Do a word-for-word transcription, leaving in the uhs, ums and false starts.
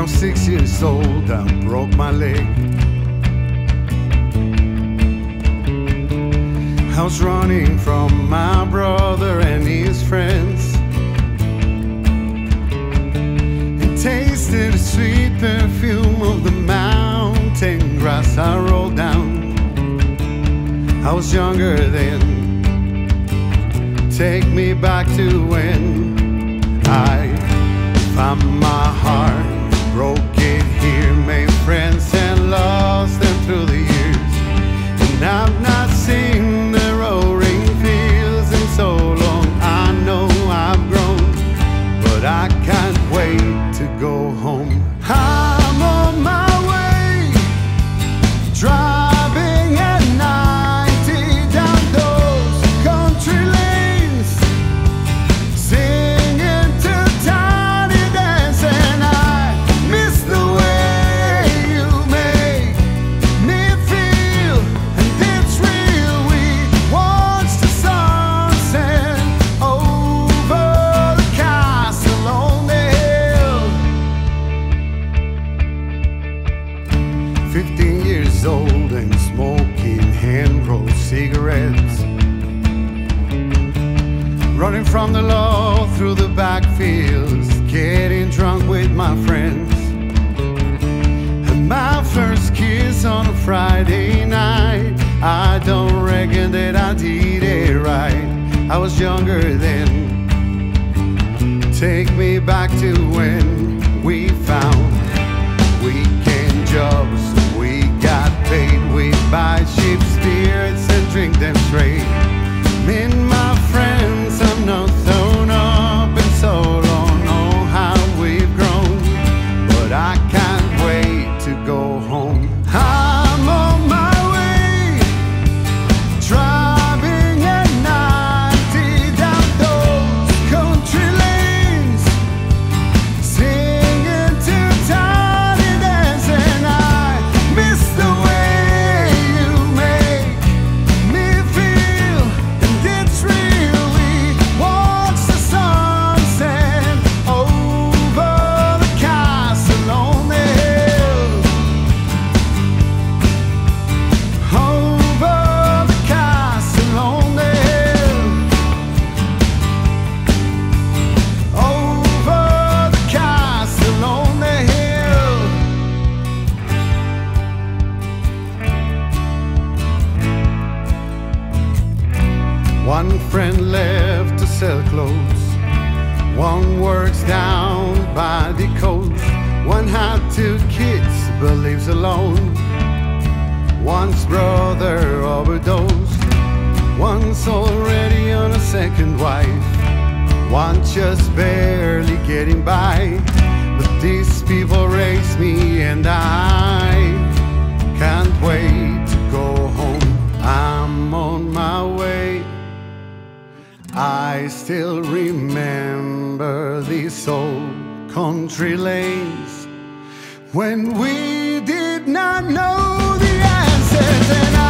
I'm six years old, I broke my leg. I was running from my brother and his friends. It tasted the sweet perfume of the mountain grass I rolled down. I was younger then. Take me back to when I found my heart, broke it here, made friends and lost them through the years. And I've not seen the roaring fields in so long. I know I've grown, but I can't wait to go home. I'm on my way, driving at ninety down those country lanes, singing to Tiny Dance, and I miss the way you make me feel. And it's real, we watch the sunset over the castle on the hill. Fifteen years old and smoking hand-rolled cigarettes, running from the law through the backfields, getting drunk with my friends. And my first kiss on a Friday night, I don't reckon that I did it right. I was younger then. Take me back to when we found weekend jobs. We got paid, we'd buy cheap spirits and drink them straight. Me and my friends have not thrown up in so long. Oh, how we've grown, but I can't wait to go home. I'm on my way, driving at ninety down those country lanes, singing to Tiny Dance, and I miss the way you make me feel. And it's real, we watch the sunset over the castle on the hill, over the castle on the hill, over the castle on the hill. One friend left to sell clothes, one works down by the coast, one had two kids but lives alone, one's brother overdosed, one's already on a second wife, one just barely getting by. But these people raise me and I can't wait to go home. I'm on my way. I still remember these old country lanes when we did not know the answers, and